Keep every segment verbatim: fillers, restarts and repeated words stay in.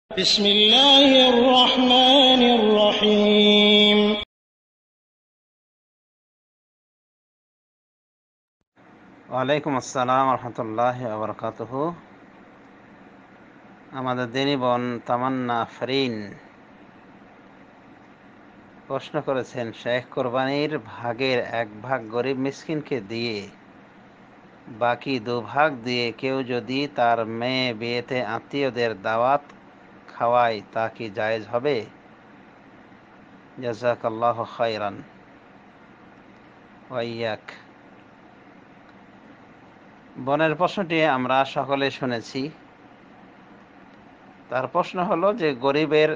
بسم الله الرحمن الرحيم ওয়ালাইকুম আসসালাম রহমতুল্লাহি ওয়া বারাকাতুহু। আমাদের দিনী বোন তামান্না আফরিন প্রশ্ন করেছেন, শেখ কোরবানির ভাগের এক ভাগ গরিব মিসকিনকে দিয়ে বাকি দু ভাগ দিয়ে কেউ যদি তার মেয়ে বিয়েতে আত্মীয়দের দাওয়াত খাওয়ায় তা কি জায়েজ হবে? জাযাকাল্লাহু খায়রান ওয়া ইয়াক। বোনের প্রশ্নটি আমরা সকলে শুনেছি। তার প্রশ্ন হলো যে গরিবের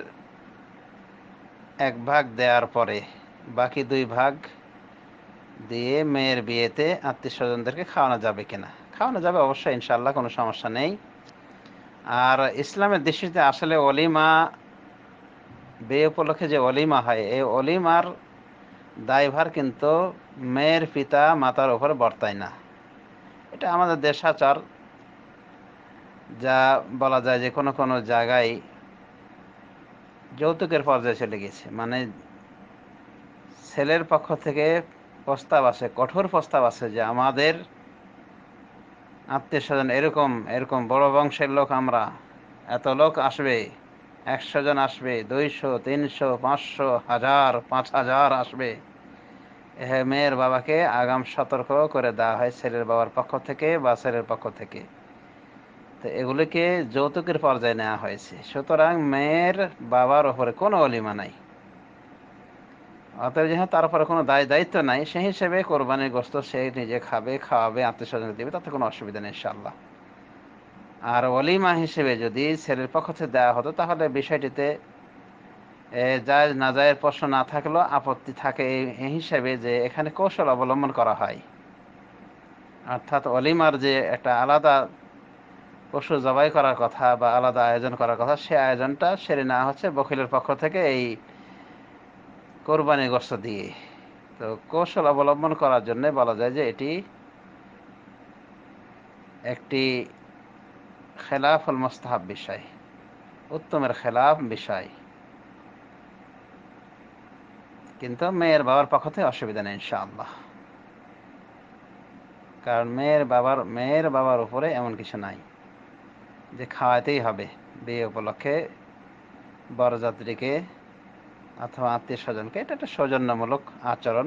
এক ভাগ দেওয়ার পরে বাকি দুই ভাগ দিয়ে মেয়ের বিয়েতে আত্মীয় স্বজনদেরকে খাওয়ানো যাবে কিনা। খাওয়ানো যাবে অবশ্যই, ইনশাআল্লাহ, কোনো সমস্যা নেই। আর ইসলামের দৃষ্টিতে আসলে অলিমা, বিয়ে উপলক্ষে যে অলিমা হয়, এই অলিমার দায়ভার কিন্তু মেয়ের পিতা মাতার উপরে বর্তায় না। এটা আমাদের দেশাচার, যা বলা যায় যে কোনো কোনো জায়গায় যৌতুকের পর্যায়ে চলে গেছে। মানে ছেলের পক্ষ থেকে প্রস্তাব আছে, কঠোর প্রস্তাব আছে যে আমাদের আত্মীয় স্বজন এরকম এরকম বড় বংশের লোক, আমরা এত লোক আসবে, একশো জন আসবে, দুইশো, তিনশো, পাঁচশো, হাজার, পাঁচ হাজার আসবে। এ মেয়ের বাবাকে আগাম সতর্ক করে দেওয়া হয় ছেলের বাবার পক্ষ থেকে বা ছেলের পক্ষ থেকে। তো এগুলিকে যৌতুকের পর্যায়ে নেওয়া হয়েছে। সুতরাং মেয়ের বাবার ওপরে কোনো অলিমা নাই, অতএব যেহেতু তার উপরে কোনো দায় দায়িত্ব নাই, সেই হিসেবে কোরবানির গোশত সে নিজে খাবে, খাওয়াবে, আত্মীয় স্বজন দেবে, তাতে কোনো অসুবিধা নেই ইনশাআল্লাহ। আর অলিমা হিসেবে যদি ছেলের পক্ষ থেকে দেওয়া হতো তাহলে বিষয়টিতে জায়েজ না জায়েজ প্রশ্ন না থাকলেও আপত্তি থাকে এই হিসেবে যে এখানে কৌশল অবলম্বন করা হয়। অর্থাৎ অলিমার যে একটা আলাদা পশু জবাই করার কথা বা আলাদা আয়োজন করার কথা, সে আয়োজনটা সেরে নেওয়া হচ্ছে বকিলের পক্ষ থেকে এই কোরবানি গোশত দিয়ে। তো কৌশল অবলম্বন করার জন্য বলা যায় যে এটি একটি খেলাফুল মুস্তাহাব বিষয়, উত্তমের খেলাফ বিষয়, কিন্তু মেয়ের বাবার পক্ষ থেকে অসুবিধা নেই ইনশাআল্লাহ। কারণ মেয়ের বাবার মেয়ের বাবার উপরে এমন কিছু নাই যে খাওয়াতেই হবে বিয়ে উপলক্ষে বরযাত্রীকে অথবা আত্মীয় স্বজনকে। এটা একটা সৌজন্যমূলক আচরণ,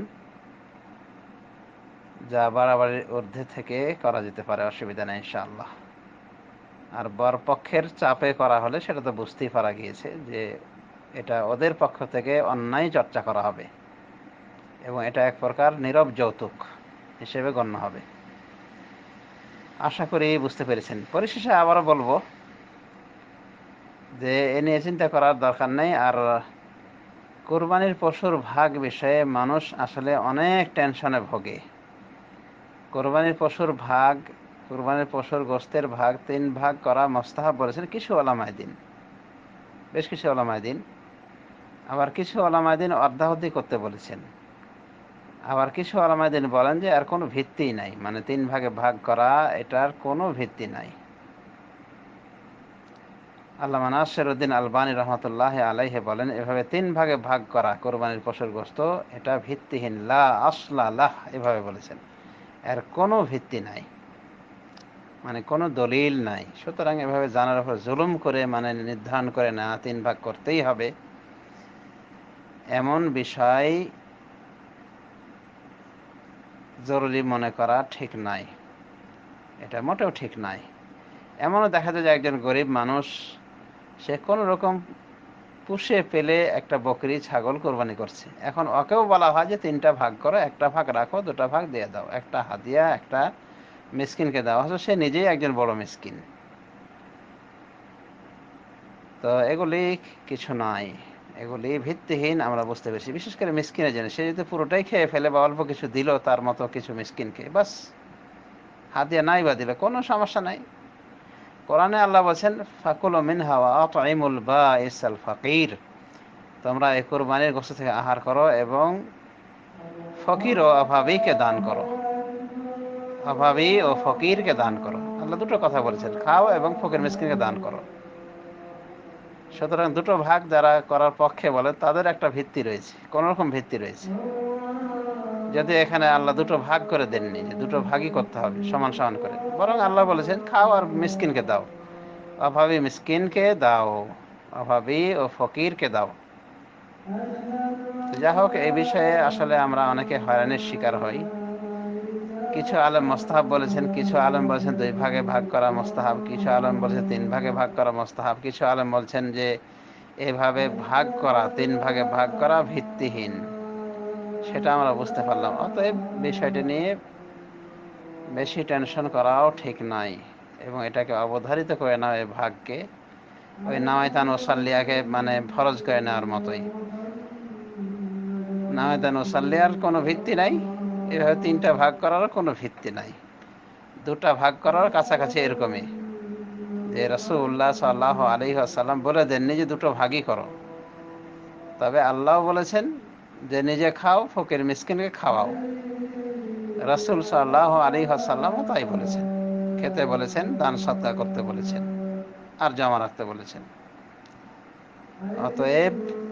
যা বাড়াবাড়ির ঊর্ধ্বে থেকে করা যেতে পারে, অসুবিধা নেই ইনশাআল্লাহ। আর বরপক্ষের চাপে করা হলে সেটা তো বুঝতেই পারা গিয়েছে যে এটা ওদের পক্ষ থেকে অন্যায় চর্চা করা হবে এবং এটা এক প্রকার নীরব যৌতুক হিসেবে গণ্য হবে। আশা করি বুঝতে পেরেছেন। পরিশেষে আবারও বলবো যে এ নিয়ে চিন্তা করার দরকার নেই। আর কোরবানির পশুর ভাগ বিষয়ে মানুষ আসলে অনেক টেনশনে ভোগে। কোরবানির পশুর ভাগ, কোরবানির পশুর গোশতের ভাগ তিন ভাগ করা মুস্তাহাব বলেছেন কিছু ওলামায়ে দ্বীন, বেশ কিছু ওলামায়ে দ্বীন। আবার কিছু ওলামায়ে দ্বীন অর্ধাহতি করতে বলেছেন। আবার কিছু ওলামায়ে দ্বীন বলেন যে এর কোনো ভিত্তিই নাই, মানে তিন ভাগে ভাগ করা এটার কোনো ভিত্তি নাই। আল্লামা নাসিরউদ্দিন আলবানী রহমতুল্লাহ আলাইহি বলেন, এভাবে তিন ভাগে ভাগ করা কোরবানির পশুর গোশত এটা ভিত্তিহীন, লা আসলা লাহ, এভাবে বলেছেন, এর কোনো ভিত্তি নাই, মানে কোনো দলিল নাই। সুতরাং এভাবে জানার উপর জুলুম করে, মানে নির্ধারণ করে না তিন ভাগ করতেই হবে, এমন বিষয় জরুরি মনে করা ঠিক নাই, এটা মোটেও ঠিক নাই। এমনও দেখা যায় যে একজন গরিব মানুষ, সে কোনো রকম পুষে পেলে একটা বকরি ছাগল কোরবানি করছে। এখন ওকেও বলা হয় যে তিনটা ভাগ করো, একটা ভাগ রাখো, দুটা ভাগ দিয়ে দাও, একটা হাদিয়া, একটা মিসকিনকে দেওয়া হচ্ছে, সে নিজেই একজন বড় মিসকিন। তো এগুলি কিছু নাই, এগুলি ভিত্তিহীন, আমরা বুঝতে পেরেছি। বিশেষ করে মিসকিনের জন্য, সে যদি পুরোটাই খেয়ে ফেলে বা অল্প কিছু দিল তার মতো কিছু মিসকিনকে, বাস হাদিয়া নাই বা দিল, কোনো সমস্যা নাই। কোরআনে আল্লাহ বলছেন, ফাকুলু মিনহা ওয়া আতঈমুল বাঈসাল ফাকির, তোমরা এই কুরবানির গোশত থেকে আহার করো এবং ফকির ও অভাবীকে দান করো, অভাবী ও ফকিরকে দান করো। আল্লাহ দুটো কথা বলেছেন, খাও এবং ফকির মিসকিনকে দান করো। সুতরাং দুটো ভাগ যারা করার পক্ষে বলে তাদের একটা ভিত্তি রয়েছে, কোন রকম ভিত্তি রয়েছে। যদি এখানে আল্লাহ দুটো ভাগ করে দেননি যে দুটো ভাগই করতে হবে সমান সমান করে, বরং আল্লাহ বলেছেন খাও আর মিসকিনকে দাও, অভাবী মিসকিনকে দাও, অভাবী ও ফকিরকে দাও। যা হোক, এই বিষয়ে আসলে আমরা অনেকে হয়রানির শিকার হই। কিছু আলেম মোস্তাহাব বলেছেন, কিছু আলেম বলেছেন দুই ভাগে ভাগ করা মোস্তাহাব, কিছু আলেম বলেছেন তিন ভাগে ভাগ করা মোস্তাহাব, কিছু আলেম বলছেন যে এভাবে ভাগ করা, তিন ভাগে ভাগ করা ভিত্তিহীন। সেটা আমরা বুঝতে পারলাম। অতএব বিষয়টি নিয়ে বেশি টেনশন করাও ঠিক নাই, এবং এটাকে অবধারিত করে নেওয়া এই ভাগকে ওই নাওয়াইতান ওসাল্লিয়াকে মানে ফরজ করে নেওয়ার মতোই। নাওয়াইতান ওসাল্লিয়ার কোনো ভিত্তি নাই, এভাবে তিনটা ভাগ করারও কোনো ভিত্তি নাই। দুটা ভাগ করার কাছাকাছি এরকমই যে রাসূলুল্লাহ সাল্লাল্লাহু আলাইহি ওয়াসাল্লাম বলে দেননি যে দুটো ভাগই করো, তবে আল্লাহ বলেছেন যে নিজে খাও, ফকির মিসকিনকে খাওয়াও। রাসূল সাল্লাল্লাহু আলাইহি ওয়াসাল্লামও তাই বলেছেন, খেতে বলেছেন, দান সদকা করতে বলেছেন, আর জমা রাখতে বলেছেন। অতএব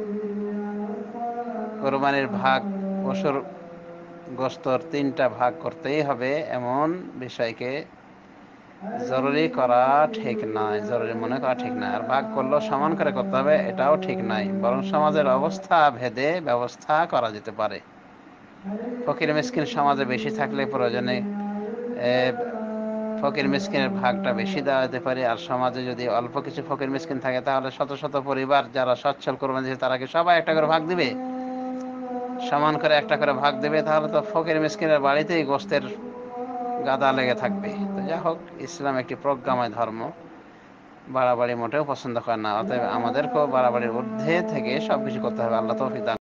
কোরবানির ভাগ, পশুর গোস্তর তিনটা ভাগ করতেই হবে এমন বিষয়কে জরুরি করা ঠিক নয়, জরুরি মনে করা ঠিক নয়। আর ভাগ করলেও সমান করে করতে হবে এটাও ঠিক নয়, বরং সমাজের অবস্থা ভেদে ব্যবস্থা করা যেতে পারে। ফকির মিসকিন সমাজে বেশি থাকলে প্রয়োজনে ফকির মিসকিনের ভাগটা বেশি দেওয়া যেতে পারে। আর সমাজে যদি অল্প কিছু ফকির মিসকিন থাকে তাহলে শত শত পরিবার যারা সচ্ছল কোরবানি দিয়েছে তারা কি সবাই একটা করে ভাগ দিবে? সমান করে একটা করে ভাগ দেবে, তাহলে তো ফকির মিসকিনের বাড়িতেই গোস্তের গাদা লেগে থাকবে। তো যা হোক, ইসলাম একটি প্রজ্ঞাময় ধর্ম, বাড়াবাড়ি মোটেও পছন্দ করে না। অতএব আমাদেরকেও বাড়াবাড়ির ঊর্ধ্বে থেকে সবকিছু করতে হবে। আল্লাহ তৌফিক দান